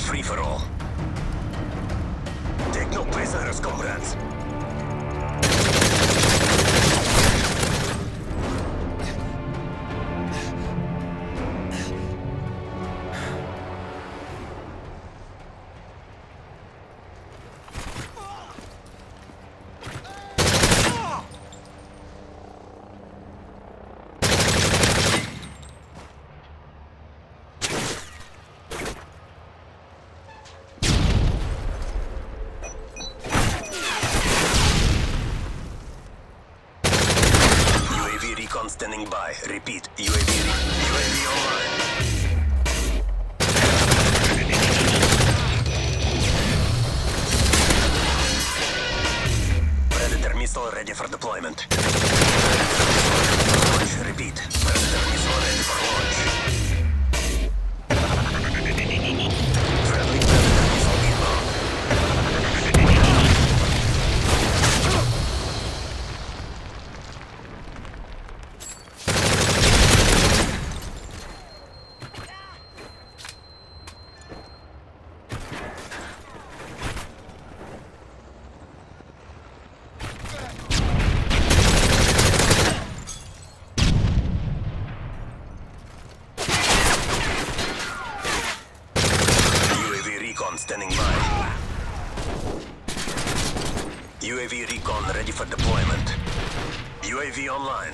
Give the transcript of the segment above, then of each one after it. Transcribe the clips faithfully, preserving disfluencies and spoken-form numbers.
free-for-all. Take no prisoners, comrades. Standing by. Repeat. U A V. U A V online. Predator missile ready for deployment. Launch. Repeat. Predator missile ready for launch. Friendly Predator missile inbound. Standing by. U A V recon ready for deployment. U A V online.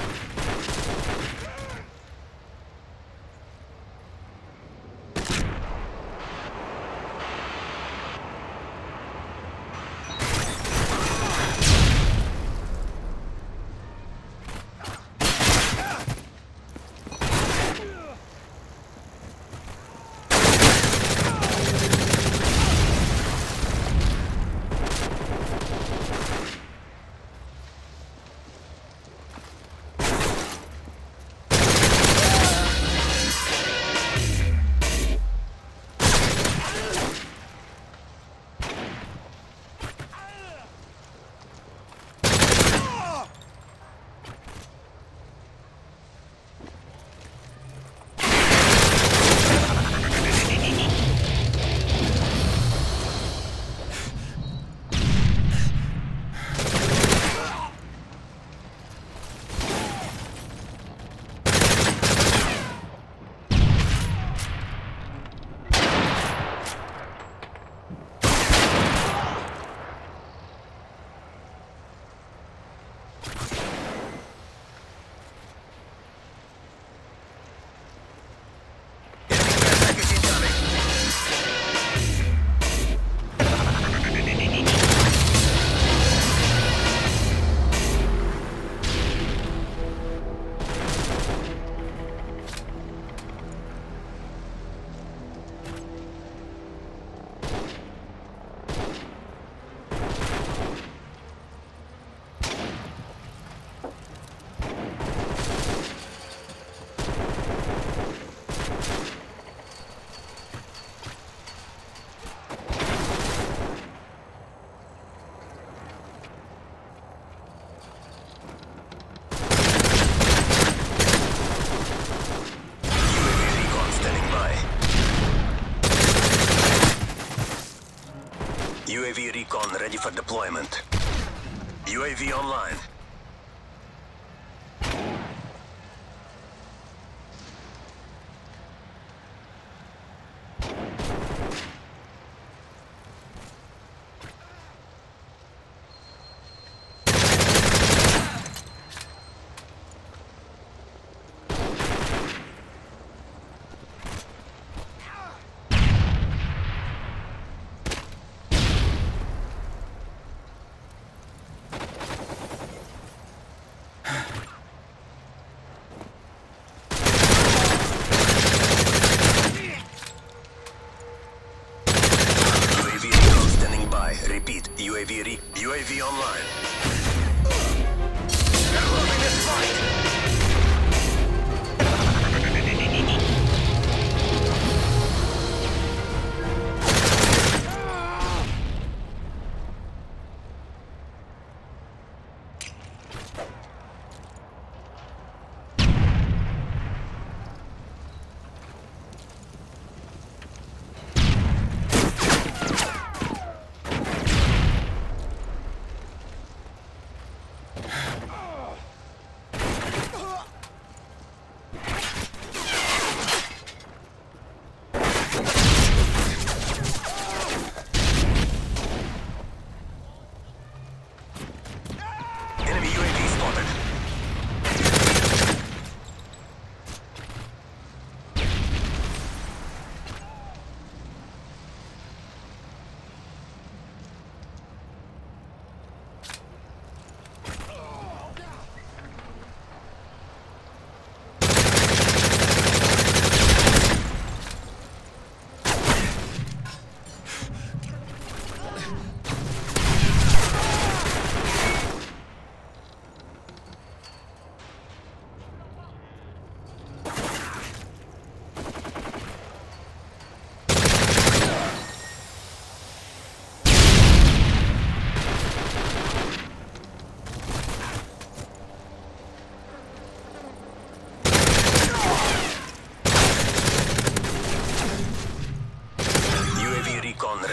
U A V recon ready for deployment. U A V online. Repeat, U A V re U A V online. They're losing this fight!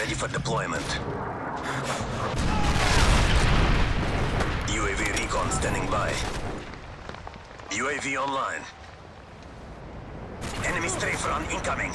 ready for deployment. U A V recon standing by. U A V online. Enemy strafe run incoming.